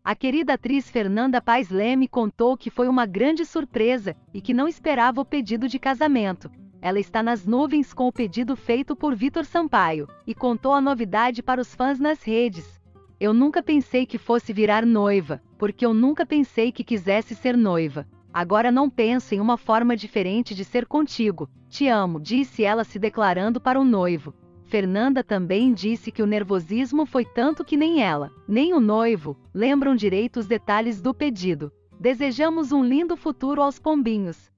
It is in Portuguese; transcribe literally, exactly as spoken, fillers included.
A querida atriz Fernanda Paes Leme contou que foi uma grande surpresa e que não esperava o pedido de casamento. Ela está nas nuvens com o pedido feito por Vitor Sampaio e contou a novidade para os fãs nas redes. Eu nunca pensei que fosse virar noiva, porque eu nunca pensei que quisesse ser noiva. Agora não penso em uma forma diferente de ser contigo. Te amo, disse ela se declarando para o noivo. Fernanda também disse que o nervosismo foi tanto que nem ela, nem o noivo, lembram direito os detalhes do pedido. Desejamos um lindo futuro aos pombinhos.